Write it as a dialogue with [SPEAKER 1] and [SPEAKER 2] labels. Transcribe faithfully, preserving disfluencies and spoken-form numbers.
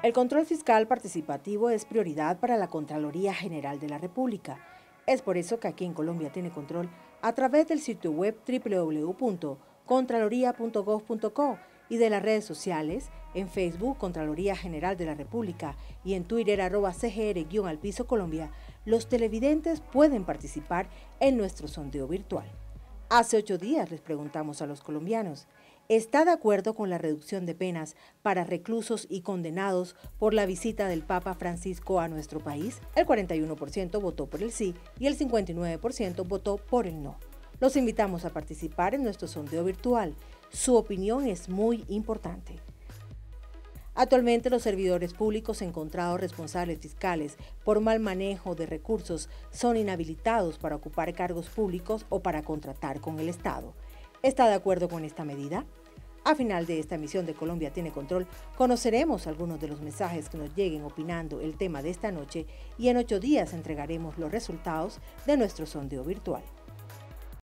[SPEAKER 1] El control fiscal participativo es prioridad para la Contraloría General de la República. Es por eso que aquí en Colombia Tiene Control, a través del sitio web doble u doble u doble u punto contraloría punto gov punto co y de las redes sociales, en Facebook Contraloría General de la República y en Twitter arroba C G R guión al piso Colombia, los televidentes pueden participar en nuestro sondeo virtual. Hace ocho días les preguntamos a los colombianos, ¿está de acuerdo con la reducción de penas para reclusos y condenados por la visita del Papa Francisco a nuestro país? El cuarenta y uno por ciento votó por el sí y el cincuenta y nueve por ciento votó por el no. Los invitamos a participar en nuestro sondeo virtual. Su opinión es muy importante. Actualmente los servidores públicos encontrados responsables fiscales por mal manejo de recursos son inhabilitados para ocupar cargos públicos o para contratar con el Estado. ¿Está de acuerdo con esta medida? A final de esta emisión de Colombia Tiene Control, conoceremos algunos de los mensajes que nos lleguen opinando el tema de esta noche y en ocho días entregaremos los resultados de nuestro sondeo virtual.